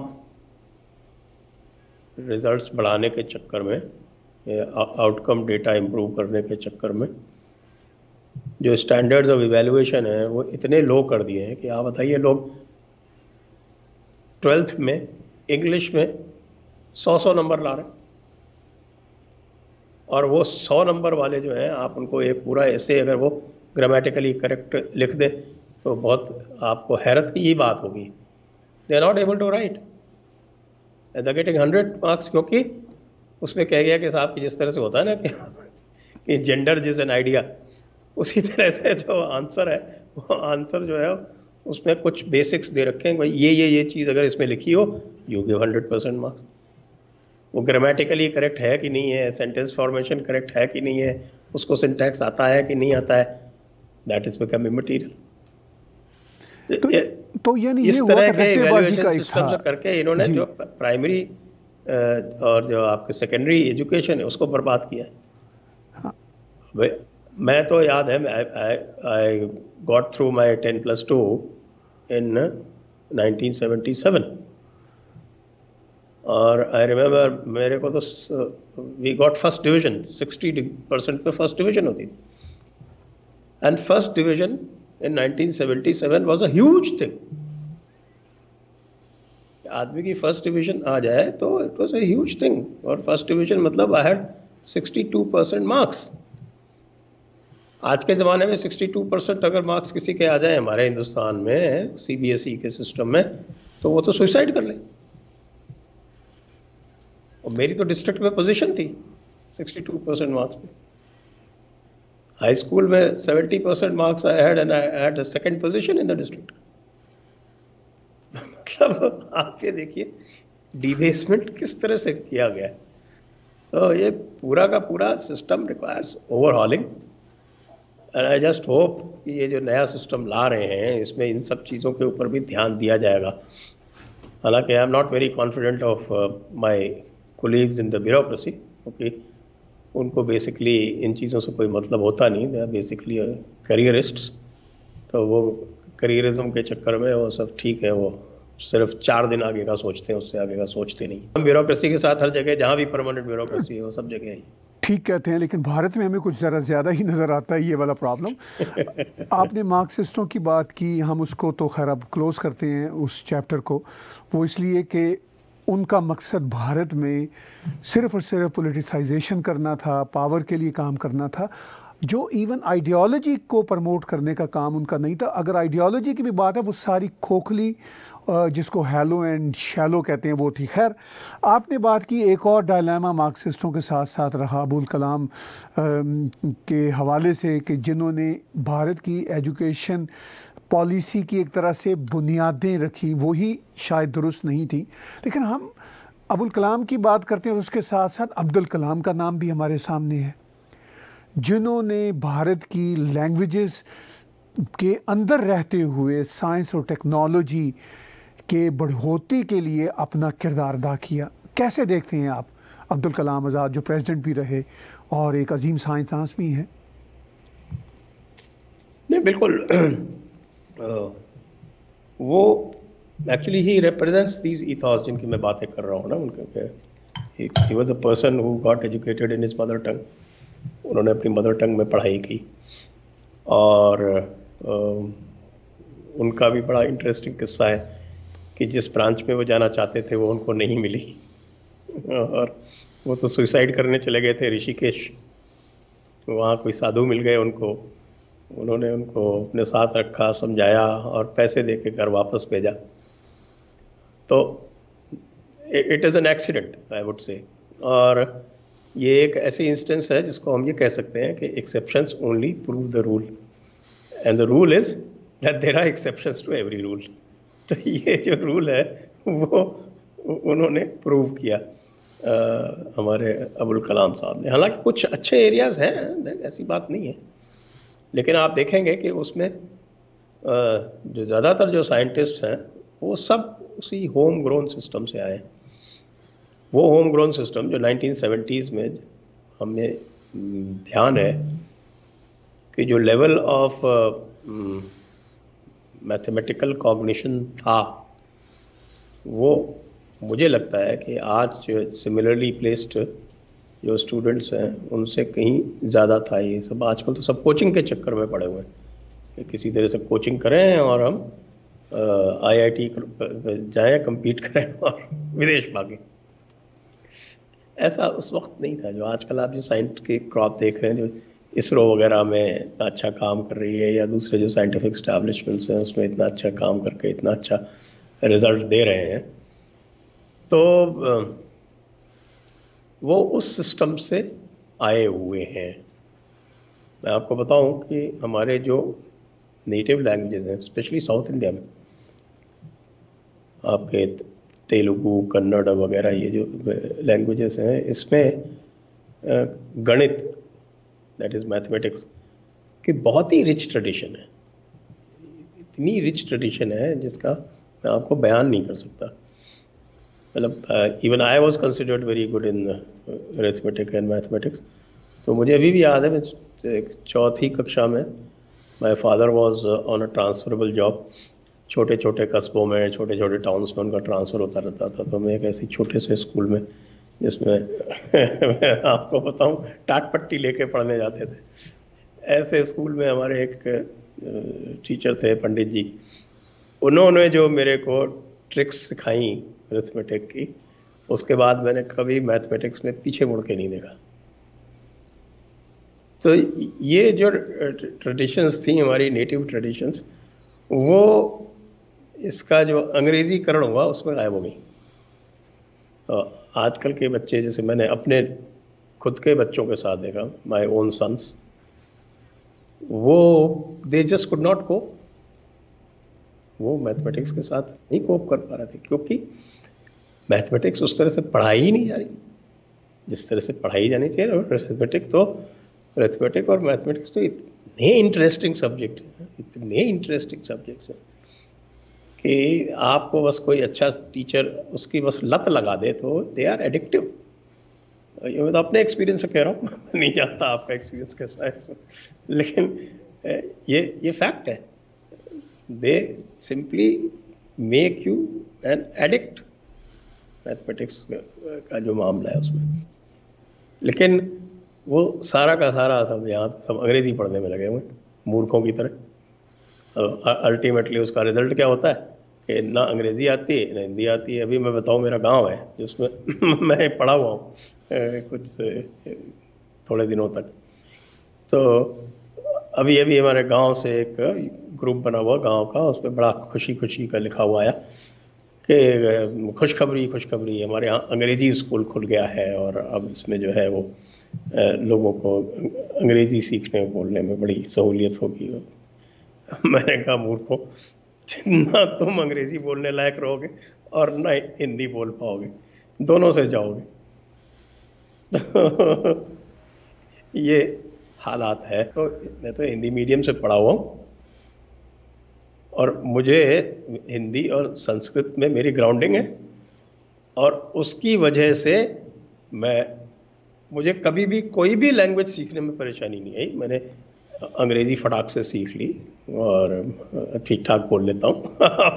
C: रिजल्ट्स बढ़ाने के चक्कर में, आउटकम डेटा इम्प्रूव करने के चक्कर में, जो स्टैंडर्ड्स ऑफ इवैल्यूएशन है वो इतने लो कर दिए हैं कि आप बताइए, लोग ट्वेल्थ में इंग्लिश में सौ सौ नंबर ला रहे हैं, और वो सौ नंबर वाले जो हैं, आप उनको एक पूरा ऐसे अगर वो ग्रामेटिकली करेक्ट लिख दे तो बहुत आपको हैरत की ही बात होगी। They are not able to write, they are getting hundred marks, क्योंकि उसमें कह गया कि साहब कि जिस तरह से होता है ना कि, कि जेंडर जिस एन आइडिया, उसी तरह से जो आंसर है, वो आंसर जो है उसमें कुछ बेसिक्स दे रखे हैं, भाई ये ये ये चीज़ अगर इसमें लिखी हो, you give hundred percent marks. वो ग्रामेटिकली करेक्ट है कि नहीं है, सेंटेंस फॉर्मेशन करेक्ट है कि नहीं है, उसको सिंटैक्स आता है कि नहीं आता है, दैट इज बिकम इमटीरियल।
B: तो, तो यानी
C: इस
B: ये
C: तरह
B: हुआ
C: के
B: रट्टेबाजी का एक
C: सिस्टम से करके इन्होंने जो प्राइमरी और जो आपके सेकेंडरी एजुकेशन है उसको बर्बाद किया है।
B: हाँ।
C: मैं तो याद है, I got through my ten plus two in nineteen seventy seven, और आई रिमेम्बर मेरे को तो we got first division, sixty percent पे फर्स्ट डिवीजन होती थी, and first division in nineteen seventy seven was a huge thing. आदमी की first division आ जाए तो it was a huge thing, और फर्स्ट डिवीजन मतलब I had sixty two percent marks. आज के ज़माने में सिक्सटी टू परसेंट अगर मार्क्स किसी के आ जाए हमारे हिंदुस्तान में सी बी एस ई के सिस्टम में, तो वो तो सुसाइड कर ले। और मेरी तो डिस्ट्रिक्ट में पोजीशन थी सिक्सटी टू परसेंट मार्क्स पे। हाई स्कूल में seventy percent marks I had and I had a second position in the district. मतलब आप ये देखिए डिबेसमेंट किस तरह से किया गया है। तो ये पूरा का पूरा system requires overhauling, and I just hope कि ये जो नया सिस्टम ला रहे हैं इसमें इन सब चीज़ों के ऊपर भी ध्यान दिया जाएगा। हालांकि I am not very confident of my colleagues in the bureaucracy, क्योंकि उनको बेसिकली इन चीज़ों से कोई मतलब होता नहीं, दे आर बेसिकली करियरिस्ट्स। तो वो करियरिज्म के चक्कर में वो सब ठीक है, वो सिर्फ चार दिन आगे का सोचते हैं, उससे आगे का सोचते नहीं। हम ब्यूरोक्रेसी के साथ हर जगह जहाँ भी परमानेंट ब्यूरोक्रेसी है वो सब जगह है।
B: ठीक कहते हैं, लेकिन भारत में हमें कुछ ज़रा ज़्यादा ही नज़र आता है ये वाला प्रॉब्लम। आपने मार्क्सिस्टों की बात की, हम उसको तो खैर अब क्लोज़ करते हैं उस चैप्टर को, वो इसलिए कि उनका मकसद भारत में सिर्फ और सिर्फ पॉलिटिसाइजेशन करना था, पावर के लिए काम करना था। जो इवन आइडियोलॉजी को प्रमोट करने का काम उनका नहीं था। अगर आइडियोलॉजी की भी बात है वो सारी खोखली, जिसको हैलो एंड शैलो कहते हैं, वो थी। खैर, आपने बात की एक और डायलेमा मार्क्सिस्टों के साथ साथ रहा अबुल कलाम के हवाले से, कि जिन्होंने भारत की एजुकेशन पॉलिसी की एक तरह से बुनियादें रखी, वही शायद दुरुस्त नहीं थी। लेकिन हम अबुल कलाम की बात करते हैं, उसके साथ साथ अब्दुल कलाम का नाम भी हमारे सामने है, जिन्होंने भारत की लैंग्वेजेस के अंदर रहते हुए साइंस और टेक्नोलॉजी के बढ़ोतरी के लिए अपना किरदार अदा किया। कैसे देखते हैं आप अब्दुल कलाम आज़ाद, जो प्रेसिडेंट भी रहे और एक अजीम साइंसदान भी हैं?
C: नहीं, बिल्कुल वो एक्चुअली ही रिप्रेजेंट्स दीज ईथॉस जिनकी मैं बातें कर रहा हूँ ना, उनके ही was a person who got educated in his mother tongue. उन्होंने अपनी मदर टंग में पढ़ाई की और आ, उनका भी बड़ा इंटरेस्टिंग किस्सा है कि जिस ब्रांच में वो जाना चाहते थे वो उनको नहीं मिली और वो तो सुसाइड करने चले गए थे ऋषिकेश। वहाँ कोई साधु मिल गए उनको, उन्होंने उनको अपने साथ रखा, समझाया और पैसे दे के घर वापस भेजा। तो it is an accident I would say. और ये एक ऐसी इंस्टेंस है जिसको हम ये कह सकते हैं कि exceptions only prove the rule and the rule is that there are exceptions to every rule. तो ये जो रूल है वो उन्होंने प्रूव किया आ, हमारे अबुल कलाम साहब ने। हालांकि कुछ अच्छे एरियाज़ हैं, ऐसी बात नहीं है, लेकिन आप देखेंगे कि उसमें जो ज़्यादातर जो साइंटिस्ट हैं वो सब उसी होम ग्रोन सिस्टम से आए। वो होम ग्रोन सिस्टम जो नाइनटीन सेवेंटीज़ में हमें ध्यान है कि जो लेवल ऑफ मैथमेटिकल कॉग्निशन था, वो मुझे लगता है कि आज सिमिलरली प्लेस्ड जो स्टूडेंट्स हैं उनसे कहीं ज़्यादा था। ये सब आजकल तो सब कोचिंग के चक्कर में पड़े हुए हैं कि किसी तरह से कोचिंग करें और हम आईआईटी जाएं, compete करें और विदेश भागें। ऐसा उस वक्त नहीं था जो आजकल आप जो साइंस के क्रॉप देख रहे हैं, जो इसरो वगैरह में इतना अच्छा काम कर रही है या दूसरे जो साइंटिफिक स्टैब्लिशमेंट्स हैं उसमें इतना अच्छा काम करके इतना अच्छा रिजल्ट दे रहे हैं। तो वो उस सिस्टम से आए हुए हैं। मैं आपको बताऊं कि हमारे जो नेटिव लैंग्वेजेस हैं, स्पेशली साउथ इंडिया में, आपके तेलुगु, कन्नड़ वगैरह ये जो लैंग्वेजेस हैं, इसमें गणित दैट इज़ मैथमेटिक्स की बहुत ही रिच ट्रेडिशन है। इतनी रिच ट्रेडिशन है जिसका मैं आपको बयान नहीं कर सकता। मतलब even I was considered very good in arithmetic and mathematics. तो मुझे अभी भी याद है, मैं चौथी कक्षा में my father was on a transferable job. छोटे छोटे कस्बों में, छोटे छोटे टाउन्स में उनका ट्रांसफ़र होता रहता था। तो मैं एक ऐसी छोटे से स्कूल में, जिसमें मैं आपको बताऊं टाट पट्टी लेके पढ़ने जाते थे, ऐसे स्कूल में हमारे एक टीचर थे, पंडित जी। उन्होंने जो मेरे को ट्रिक्स सिखाई अरिथमेटिक की, उसके बाद मैंने कभी मैथमेटिक्स में पीछे मुड़ के नहीं देखा। तो ये जो ट्रेडिशंस थी हमारी, नेटिव ट्रेडिशंस, वो इसका जो अंग्रेज़ीकरण हुआ उसमें गायब हो गई। तो आजकल के बच्चे, जैसे मैंने अपने खुद के बच्चों के साथ देखा, माय ओन सन्स, वो they just could not cope. वो मैथमेटिक्स के साथ नहीं कोप कर पा रहे थे, क्योंकि मैथमेटिक्स उस तरह से पढ़ाई ही नहीं जा रही जिस तरह से पढ़ाई जानी चाहिए। और अरिथमेटिक तो अरिथमेटिक और मैथमेटिक्स तो इतने इंटरेस्टिंग सब्जेक्ट हैं, इतने इंटरेस्टिंग सब्जेक्ट्स हैं कि आपको बस कोई अच्छा टीचर उसकी बस लत लगा दे तो दे आर एडिक्टिव। ये मैं तो अपने एक्सपीरियंस से कह रहा हूँ, नहीं जानता आपका एक्सपीरियंस कैसा है इसमें, लेकिन ये ये फैक्ट है। They simply make you an addict, mathematics का जो मामला है उसमें। लेकिन वो सारा का सारा सब यहाँ सब अंग्रेज़ी पढ़ने में लगे हुए मूर्खों की तरह। अल्टीमेटली उसका रिजल्ट क्या होता है कि ना अंग्रेज़ी आती है ना हिंदी आती है। अभी मैं बताऊँ, मेरा गांव है जिसमें मैं पढ़ा हुआ हूँ कुछ थोड़े दिनों तक, तो अभी अभी हमारे गांव से एक ग्रुप बना हुआ गांव का, उस पर बड़ा खुशी खुशी का लिखा हुआ आया कि खुशखबरी खुशखबरी हमारे यहाँ अंग्रेजी स्कूल खुल गया है और अब इसमें जो है वो लोगों को अंग्रेजी सीखने बोलने में बड़ी सहूलियत होगी। मैंने कहा मूर्खों, ना तुम अंग्रेजी बोलने लायक रहोगे और ना हिंदी बोल पाओगे, दोनों से जाओगे। तो ये हालात है। तो मैं तो हिंदी मीडियम से पढ़ा हुआ हूँ और मुझे हिंदी और संस्कृत में मेरी ग्राउंडिंग है और उसकी वजह से मैं मुझे कभी भी कोई भी लैंग्वेज सीखने में परेशानी नहीं आई। मैंने अंग्रेज़ी फटाक से सीख ली और ठीक ठाक बोल लेता हूँ।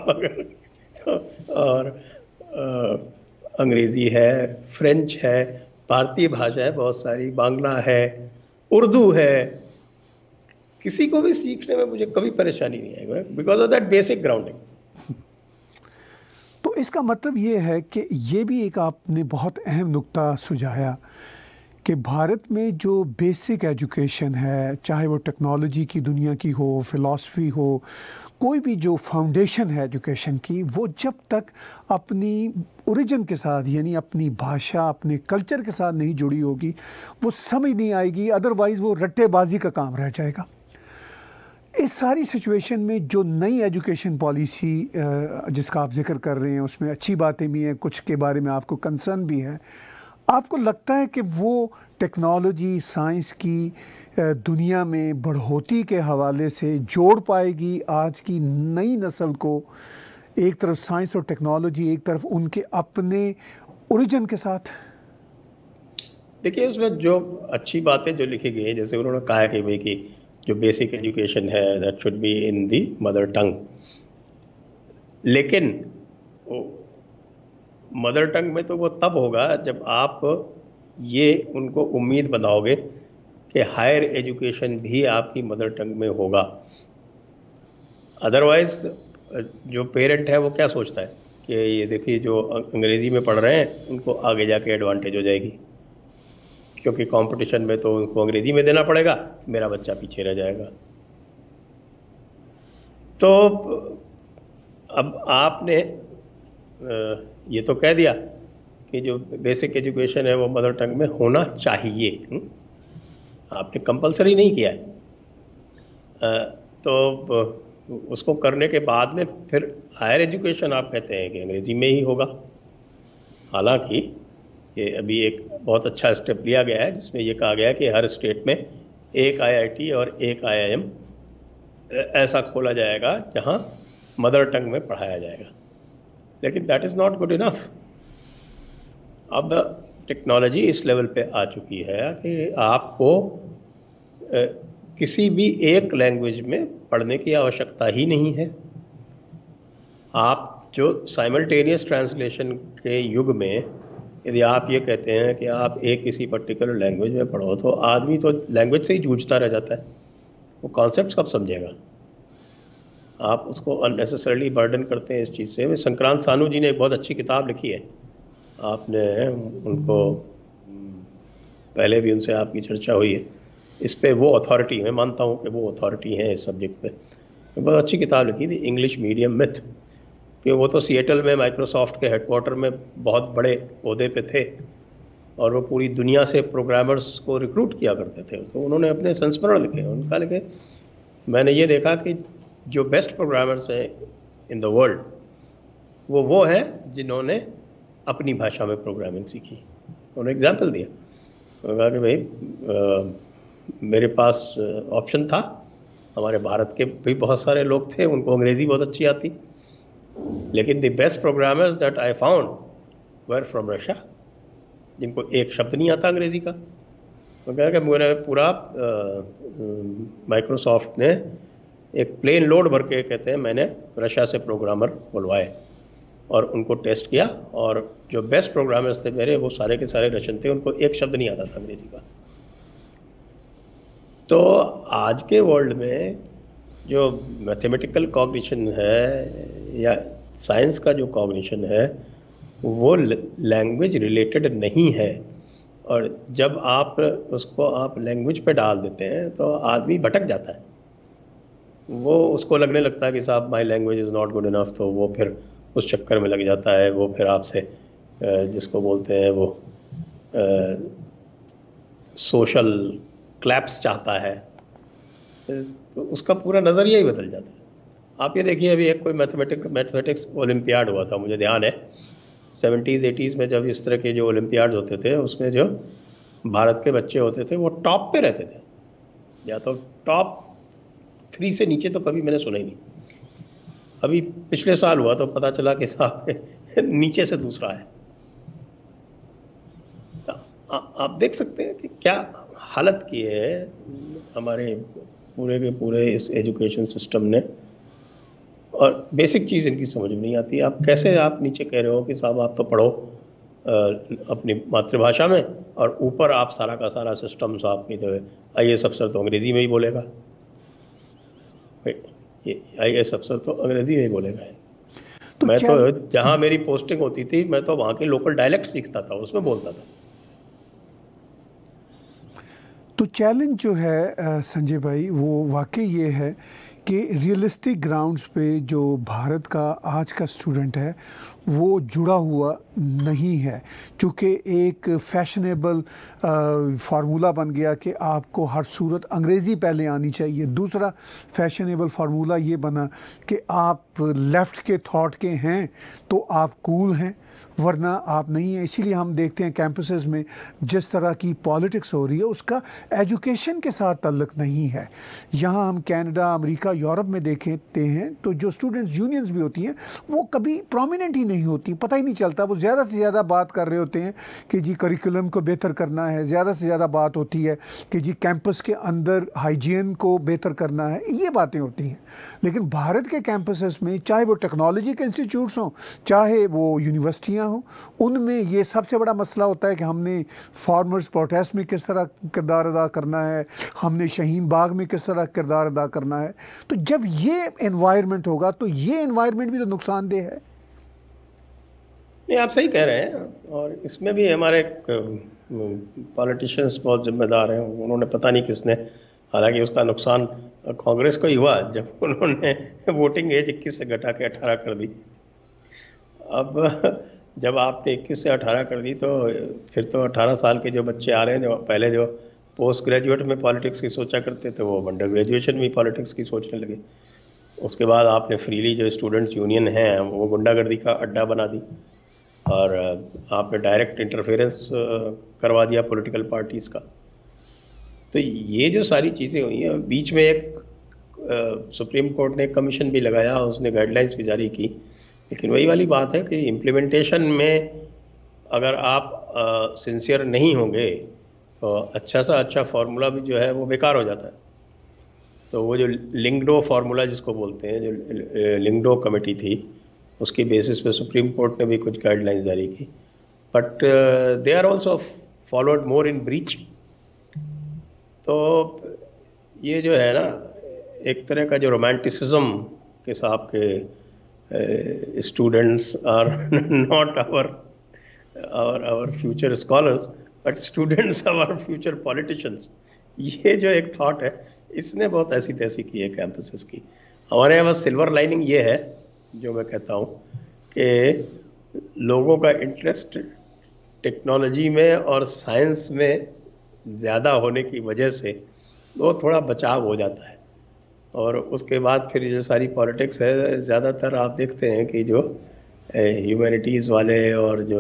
C: और अंग्रेज़ी है, फ्रेंच है, भारतीय भाषा है बहुत सारी, बांग्ला है, उर्दू है, किसी को भी सीखने में मुझे कभी परेशानी नहीं आई because of that basic grounding.
B: तो इसका मतलब ये है कि ये भी एक आपने बहुत अहम नुक्ता सुझाया कि भारत में जो बेसिक एजुकेशन है, चाहे वो टेक्नोलॉजी की दुनिया की हो, फ़िलासफ़ी हो, कोई भी जो फाउंडेशन है एजुकेशन की, वो जब तक अपनी ओरिजिन के साथ यानी अपनी भाषा, अपने कल्चर के साथ नहीं जुड़ी होगी, वो समझ नहीं आएगी। अदरवाइज़ वो रट्टेबाजी का काम रह जाएगा। इस सारी सिचुएशन में जो नई एजुकेशन पॉलिसी जिसका आप जिक्र कर रहे हैं, उसमें अच्छी बातें भी हैं, कुछ के बारे में आपको कंसर्न भी है। आपको लगता है कि वो टेक्नोलॉजी साइंस की दुनिया में बढ़ोतरी के हवाले से जोड़ पाएगी आज की नई नस्ल को? एक तरफ साइंस और टेक्नोलॉजी, एक तरफ उनके अपने ओरिजिन के साथ।
C: देखिए, उसमें जो अच्छी बातें जो लिखी गई है, जैसे उन्होंने कहा है कि भाई कि जो बेसिक एजुकेशन है that should be in the mother tongue, लेकिन मदर टंग में तो वो तब होगा जब आप ये उनको उम्मीद बनाओगे कि हायर एजुकेशन भी आपकी मदर टंग में होगा। अदरवाइज जो पेरेंट है वो क्या सोचता है कि ये देखिए जो अंग्रेज़ी में पढ़ रहे हैं उनको आगे जाके एडवांटेज हो जाएगी, क्योंकि कंपटीशन में तो उनको अंग्रेज़ी में देना पड़ेगा, मेरा बच्चा पीछे रह जाएगा। तो अब आपने ये तो कह दिया कि जो बेसिक एजुकेशन है वो मदर टंग में होना चाहिए, हुँ? आपने कंपलसरी नहीं किया है। तो उसको करने के बाद में फिर हायर एजुकेशन आप कहते हैं कि अंग्रेज़ी में ही होगा। हालांकि ये अभी एक बहुत अच्छा स्टेप लिया गया है जिसमें ये कहा गया है कि हर स्टेट में एक आईआईटी और एक आईआईएम ऐसा खोला जाएगा जहां मदर टंग में पढ़ाया जाएगा, लेकिन that is not good enough. अब टेक्नोलॉजी इस लेवल पे आ चुकी है कि आपको ए, किसी भी एक लैंग्वेज में पढ़ने की आवश्यकता ही नहीं है। आप जो साइमल्टेनियस ट्रांसलेशन के युग में यदि आप ये कहते हैं कि आप एक किसी पर्टिकुलर लैंग्वेज में पढ़ो तो आदमी तो लैंग्वेज से ही जूझता रह जाता है, वो कॉन्सेप्ट्स कब समझेगा। आप उसको अननेसेसरली बर्डन करते हैं इस चीज़ से। संक्रांत सानू जी ने एक बहुत अच्छी किताब लिखी है, आपने उनको पहले भी उनसे आपकी चर्चा हुई है इस पे। वो अथॉरिटी, मैं मानता हूँ कि वो अथॉरिटी है इस सब्जेक्ट पे। बहुत अच्छी किताब लिखी थी, इंग्लिश मीडियम मिथ, कि वो तो सिएटल में माइक्रोसॉफ्ट के हेडक्वार्टर में बहुत बड़े ओहदे पे थे और वो पूरी दुनिया से प्रोग्रामर्स को रिक्रूट किया करते थे। तो उन्होंने अपने संस्मरण लिखे, उनका लिखे, मैंने ये देखा कि जो बेस्ट प्रोग्रामर्स हैं इन द वर्ल्ड वो वो हैं जिन्होंने अपनी भाषा में प्रोग्रामिंग सीखी। उन्होंने एग्जाम्पल दिया, उन्होंने कहा कि भाई आ, मेरे पास ऑप्शन था, हमारे भारत के भी बहुत सारे लोग थे, उनको अंग्रेज़ी बहुत अच्छी आती, लेकिन the best programmers that I found were from Russia, जिनको एक शब्द नहीं आता अंग्रेज़ी का। तो कहा कि मेरा पूरा माइक्रोसॉफ्ट ने एक प्लेन लोड भर के, कहते हैं, मैंने रशिया से प्रोग्रामर बुलवाए और उनको टेस्ट किया, और जो बेस्ट प्रोग्रामर्स थे मेरे वो सारे के सारे रशियन थे, उनको एक शब्द नहीं आता था अंग्रेज़ी का। तो आज के वर्ल्ड में जो मैथमेटिकल कॉग्निशन है या साइंस का जो कॉग्निशन है वो लैंग्वेज रिलेटेड नहीं है, और जब आप उसको आप लैंग्वेज पे डाल देते हैं तो आदमी भटक जाता है, वो उसको लगने लगता है कि साहब my language is not good enough, तो वो फिर उस चक्कर में लग जाता है। वो फिर आपसे जिसको बोलते हैं वो सोशल क्लैप्स चाहता है, तो उसका पूरा नज़रिया ही बदल जाता है। आप ये देखिए, अभी एक कोई मैथमेटिक मैथमेटिक्स ओलंपियाड हुआ था, मुझे ध्यान है सेवेंटीज़ एटीज़ में, जब इस तरह के जो ओलंपियाड होते थे उसमें जो भारत के बच्चे होते थे वो टॉप पे रहते थे, या तो टॉप थ्री से नीचे तो कभी मैंने सुना ही नहीं। अभी पिछले साल हुआ तो पता चला कि साहब नीचे से दूसरा है। तो आ, आप देख सकते हैं कि क्या हालत की है हमारे पूरे के पूरे इस एजुकेशन सिस्टम ने, और बेसिक चीज़ इनकी समझ में नहीं आती। आप कैसे आप नीचे कह रहे हो कि साहब आप तो पढ़ो आ, अपनी मातृभाषा में, और ऊपर आप सारा का सारा सिस्टम साहब की जो है आई ए एस अफसर तो अंग्रेज़ी में ही बोलेगा, ये आई ए एस अफसर तो अंग्रेज़ी में ही बोलेगा। तो मैं तो जहाँ मेरी पोस्टिंग होती थी मैं तो वहाँ के लोकल डायलेक्ट सीखता था, उसमें बोलता था।
B: तो चैलेंज जो है संजय भाई वो वाकई ये है कि रियलिस्टिक ग्राउंड्स पे जो भारत का आज का स्टूडेंट है वो जुड़ा हुआ नहीं है, चूँकि एक फैशनेबल फार्मूला बन गया कि आपको हर सूरत अंग्रेज़ी पहले आनी चाहिए। दूसरा फैशनेबल फार्मूला ये बना कि आप लेफ़्ट के थॉट के हैं तो आप कूल हैं, वरना आप नहीं हैं। इसीलिए हम देखते हैं कैंपसेस में जिस तरह की पॉलिटिक्स हो रही है उसका एजुकेशन के साथ ताल्लुक़ नहीं है। यहाँ हम कनाडा, अमेरिका, यूरोप में देखते हैं तो जो स्टूडेंट्स यूनियंस भी होती हैं वो कभी प्रोमिनेंट ही नहीं होती, पता ही नहीं चलता। वो ज़्यादा से ज़्यादा बात कर रहे होते हैं कि जी करिकुलम को बेहतर करना है, ज़्यादा से ज़्यादा बात होती है कि जी कैंपस के अंदर हाइजीन को बेहतर करना है, ये बातें होती हैं। लेकिन भारत के कैंपसेस में चाहे वो टेक्नोलॉजी के इंस्टीट्यूट्स हों चाहे वो यूनिवर्सिटियाँ हों, उनमें ये सबसे बड़ा मसला होता है कि हमने फार्मर्स प्रोटेस्ट में किस तरह किरदार अदा करना है, हमने शाहीन बाग में किस तरह किरदार अदा करना है। तो जब ये एनवायरनमेंट होगा तो ये एनवायरनमेंट भी तो नुकसानदेह है।
C: नहीं, आप सही कह रहे हैं, और इसमें भी हमारे पॉलिटिशियंस बहुत जिम्मेदार हैं। उन्होंने पता नहीं किसने, हालांकि उसका नुकसान कांग्रेस को ही हुआ जब उन्होंने वोटिंग एज इक्कीस से घटा के अठारह कर दी। अब जब आपने इक्कीस से अठारह कर दी तो फिर तो अठारह साल के जो बच्चे आ रहे हैं, जो पहले जो पोस्ट ग्रेजुएट में पॉलिटिक्स की सोचा करते थे वो अंडर ग्रेजुएशन में पॉलिटिक्स की सोचने लगे। उसके बाद आपने फ्रीली जो स्टूडेंट्स यूनियन हैं वो गुंडागर्दी का अड्डा बना दी, और आपने डायरेक्ट इंटरफेरेंस करवा दिया पॉलिटिकल पार्टीज़ का। तो ये जो सारी चीज़ें हुई हैं, बीच में एक सुप्रीम कोर्ट ने एक कमीशन भी लगाया, उसने गाइडलाइंस भी जारी की, लेकिन वही वाली बात है कि इम्प्लीमेंटेशन में अगर आप सिंसियर नहीं होंगे तो अच्छा सा अच्छा फार्मूला भी जो है वो बेकार हो जाता है। तो वो जो लिंगडो फार्मूला जिसको बोलते हैं, जो लिंगडो कमेटी थी, उसकी बेसिस पे सुप्रीम कोर्ट ने भी कुछ गाइडलाइंस जारी की, but they are also followed more in breach. तो ये जो है ना, एक तरह का जो रोमांटिसिज्म के साथ के students are not our our our future scholars but students our future politicians, ये जो एक थॉट है इसने बहुत ऐसी तैसी की है कैंपसेस की। हमारे यहाँ बस सिल्वर लाइनिंग ये है जो मैं कहता हूँ कि लोगों का इंटरेस्ट टेक्नोलॉजी में और साइंस में ज़्यादा होने की वजह से वो थोड़ा बचाव हो जाता है, और उसके बाद फिर जो सारी पॉलिटिक्स है ज़्यादातर आप देखते हैं कि जो ह्यूमैनिटीज़ वाले और जो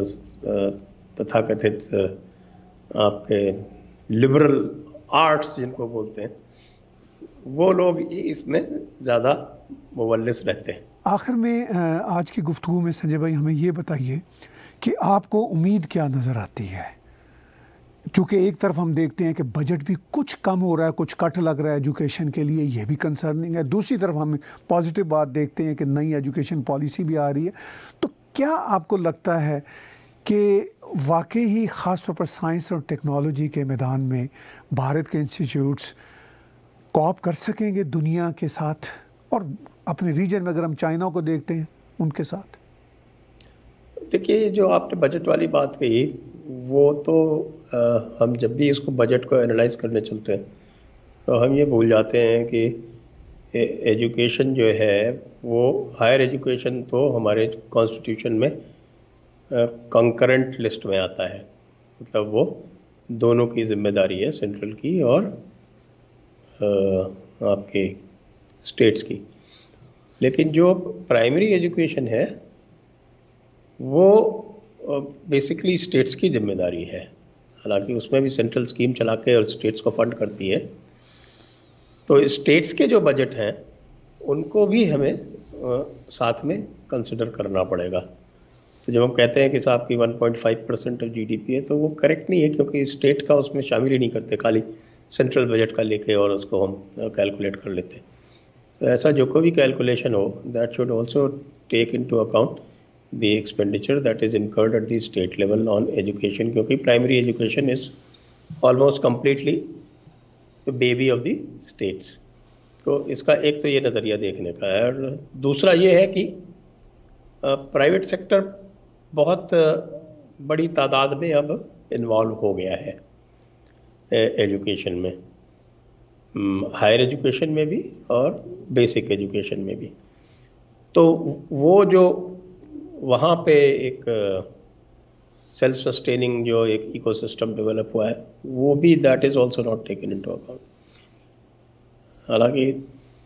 C: तथाकथित आपके लिबरल आर्ट्स जिनको बोलते हैं वो लोग इसमें ज़्यादा मुवल्लिस रहते हैं।
B: आखिर में आज की गुफ्तगू में संजय भाई हमें ये बताइए कि आपको उम्मीद क्या नज़र आती है, चूँकि एक तरफ हम देखते हैं कि बजट भी कुछ कम हो रहा है, कुछ कट लग रहा है एजुकेशन के लिए, ये भी कंसर्निंग है। दूसरी तरफ हम पॉजिटिव बात देखते हैं कि नई एजुकेशन पॉलिसी भी आ रही है। तो क्या आपको लगता है कि वाकई ही ख़ास तौर पर साइंस और टेक्नोलॉजी के मैदान में भारत के इंस्टीट्यूट्स कॉप कर सकेंगे दुनिया के साथ, और अपने रीजन में अगर हम चाइना को देखते हैं उनके साथ?
C: देखिए, जो आपने बजट वाली बात कही वो तो आ, हम जब भी इसको बजट को एनालाइज करने चलते हैं तो हम ये भूल जाते हैं कि एजुकेशन जो है वो हायर एजुकेशन तो हमारे कॉन्स्टिट्यूशन में कंकरेंट लिस्ट में आता है, मतलब वो दोनों की जिम्मेदारी है, सेंट्रल की और आ, आपके स्टेट्स की। लेकिन जो प्राइमरी एजुकेशन है वो बेसिकली स्टेट्स की जिम्मेदारी है, हालांकि उसमें भी सेंट्रल स्कीम चला के और स्टेट्स को फंड करती है। तो स्टेट्स के जो बजट हैं उनको भी हमें आ, साथ में कंसिडर करना पड़ेगा। तो जब हम कहते हैं कि साहब की one point five percent of GDP है, तो वो करेक्ट नहीं है, क्योंकि स्टेट का उसमें शामिल ही नहीं करते, खाली सेंट्रल बजट का लेके और उसको हम कैलकुलेट कर लेते हैं। तो ऐसा जो कोई भी कैलकुलेशन हो, that should also take into account the expenditure that is incurred at the state level on education, क्योंकि primary education is almost completely the baby of the states. तो इसका एक तो ये नज़रिया देखने का है, और दूसरा ये है कि प्राइवेट uh, सेक्टर बहुत बड़ी तादाद में अब इन्वॉल्व हो गया है एजुकेशन में, हायर एजुकेशन में भी और बेसिक एजुकेशन में भी। तो वो जो वहाँ पे एक सेल्फ सस्टेनिंग जो एक इकोसिस्टम डेवलप हुआ है, वो भी that is also not taken into account. हालांकि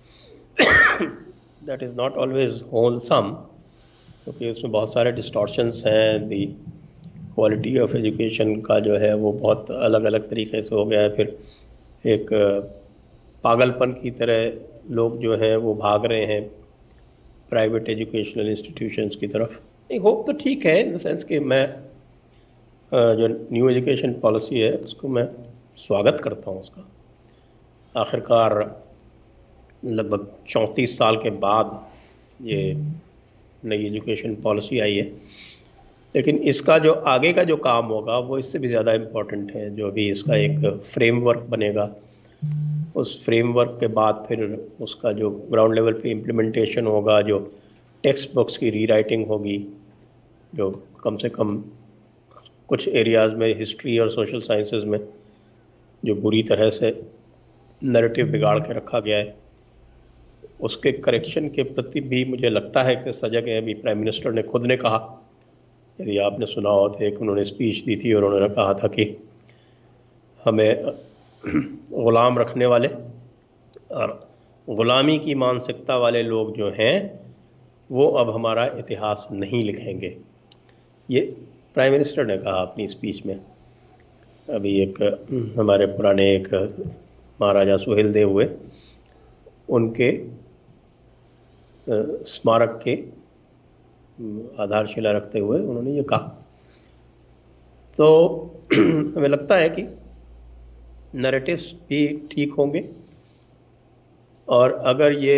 C: that is not always wholesome, क्योंकि उसमें बहुत सारे डिस्टॉर्शंस हैं। दी क्वालिटी ऑफ एजुकेशन का जो है वो बहुत अलग अलग तरीके से हो गया है। फिर एक पागलपन की तरह लोग जो हैं वो भाग रहे हैं प्राइवेट एजुकेशनल इंस्टीट्यूशंस की तरफ। एक होप तो ठीक है, इन द सेंस कि मैं जो न्यू एजुकेशन पॉलिसी है उसको मैं स्वागत करता हूँ उसका। आखिरकार लगभग चौंतीस साल के बाद ये नई एजुकेशन पॉलिसी आई है, लेकिन इसका जो आगे का जो काम होगा वो इससे भी ज़्यादा इम्पोर्टेंट है। जो भी इसका एक फ्रेमवर्क बनेगा, उस फ्रेमवर्क के बाद फिर उसका जो ग्राउंड लेवल पे इम्प्लीमेंटेशन होगा, जो टेक्स्ट बुक्स की रीराइटिंग होगी, जो कम से कम कुछ एरियाज़ में हिस्ट्री और सोशल साइंसेज में जो बुरी तरह से नैरेटिव बिगाड़ के रखा गया है, उसके करेक्शन के प्रति भी मुझे लगता है कि सजग है। अभी प्राइम मिनिस्टर ने खुद ने कहा, यदि आपने सुना हो तो एक उन्होंने स्पीच दी थी और उन्होंने कहा था कि हमें ग़ुलाम रखने वाले और ग़ुलामी की मानसिकता वाले लोग जो हैं वो अब हमारा इतिहास नहीं लिखेंगे। ये प्राइम मिनिस्टर ने कहा अपनी स्पीच में। अभी एक हमारे पुराने एक महाराजा सुहेलदेव हुए, उनके स्मारक के आधारशिला रखते हुए उन्होंने ये कहा। तो हमें लगता है कि नैरेटिव्स भी ठीक होंगे, और अगर ये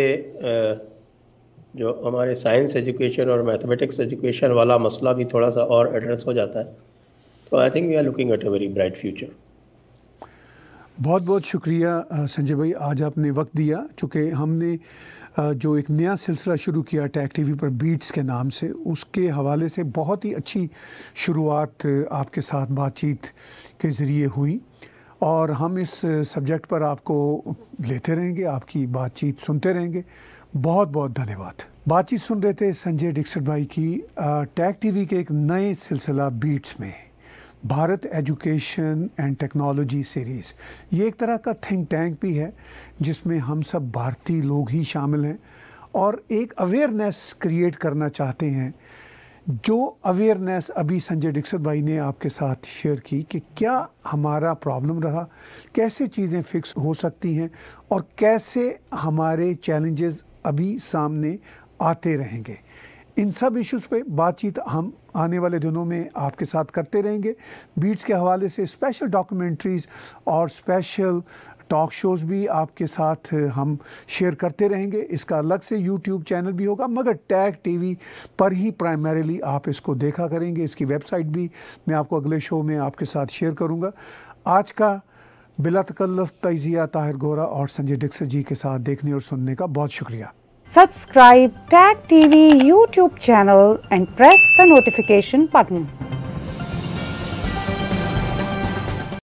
C: जो हमारे साइंस एजुकेशन और मैथमेटिक्स एजुकेशन वाला मसला भी थोड़ा सा और एड्रेस हो जाता है, तो I think we are looking at a very bright future.
B: बहुत बहुत शुक्रिया संजय भाई, आज आपने वक्त दिया। चूँकि हमने जो एक नया सिलसिला शुरू किया टैग टीवी पर बीट्स के नाम से, उसके हवाले से बहुत ही अच्छी शुरुआत आपके साथ बातचीत के ज़रिए हुई, और हम इस सब्जेक्ट पर आपको लेते रहेंगे, आपकी बातचीत सुनते रहेंगे। बहुत बहुत धन्यवाद। बातचीत सुन रहे थे संजय डिक्सट भाई की टैग टीवी के एक नए सिलसिला बीट्स में, Bharat education and technology series. ये एक तरह का थिंक टैंक भी है जिसमें हम सब भारतीय लोग ही शामिल हैं और एक अवेयरनेस क्रिएट करना चाहते हैं। जो अवेयरनेस अभी संजय डिक्सट भाई ने आपके साथ शेयर की कि क्या हमारा प्रॉब्लम रहा, कैसे चीज़ें फिक्स हो सकती हैं और कैसे हमारे चैलेंजेस अभी सामने आते रहेंगे, इन सब इश्यूज़ पे बातचीत हम आने वाले दिनों में आपके साथ करते रहेंगे। बीट्स के हवाले से स्पेशल डॉक्यूमेंट्रीज़ और स्पेशल टॉक शोज़ भी आपके साथ हम शेयर करते रहेंगे। इसका अलग से यूट्यूब चैनल भी होगा, मगर टैग टीवी पर ही प्राइमरीली आप इसको देखा करेंगे। इसकी वेबसाइट भी मैं आपको अगले शो में आपके साथ शेयर करूँगा। आज का बिला तकल्लुफ़ तजिया ताहिर गोरा और संजय डिक्सट जी के साथ देखने और सुनने का बहुत शुक्रिया।
A: Subscribe Tag T V YouTube channel and press the notification button.